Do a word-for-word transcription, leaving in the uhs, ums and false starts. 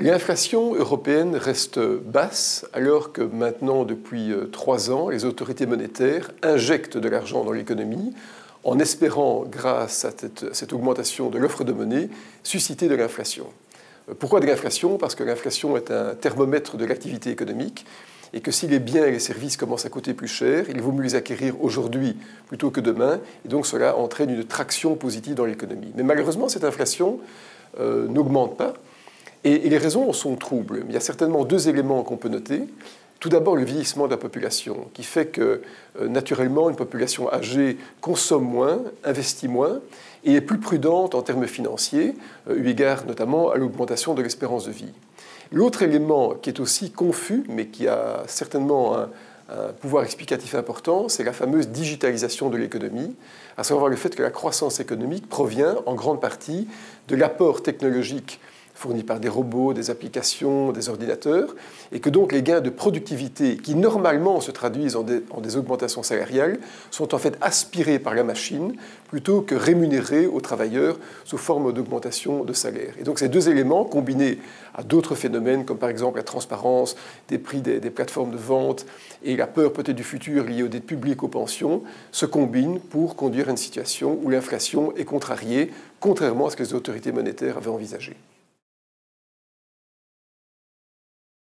L'inflation européenne reste basse, alors que maintenant, depuis trois ans, les autorités monétaires injectent de l'argent dans l'économie en espérant, grâce à cette, cette augmentation de l'offre de monnaie, susciter de l'inflation. Pourquoi de l'inflation? Parce que l'inflation est un thermomètre de l'activité économique et que si les biens et les services commencent à coûter plus cher, il vaut mieux les acquérir aujourd'hui plutôt que demain, et donc cela entraîne une traction positive dans l'économie. Mais malheureusement, cette inflation euh, n'augmente pas. Et, et les raisons sont troubles. Il y a certainement deux éléments qu'on peut noter. Tout d'abord, le vieillissement de la population, qui fait que, euh, naturellement, une population âgée consomme moins, investit moins, et est plus prudente en termes financiers, euh, eu égard notamment à l'augmentation de l'espérance de vie. L'autre élément qui est aussi confus, mais qui a certainement un, un pouvoir explicatif important, c'est la fameuse digitalisation de l'économie, à savoir le fait que la croissance économique provient en grande partie de l'apport technologique fournis par des robots, des applications, des ordinateurs, et que donc les gains de productivité qui normalement se traduisent en des, en des augmentations salariales sont en fait aspirés par la machine plutôt que rémunérés aux travailleurs sous forme d'augmentation de salaire. Et donc ces deux éléments, combinés à d'autres phénomènes comme par exemple la transparence des prix des, des plateformes de vente et la peur peut-être du futur liée aux dettes publiques, aux pensions, se combinent pour conduire à une situation où l'inflation est contrariée, contrairement à ce que les autorités monétaires avaient envisagé.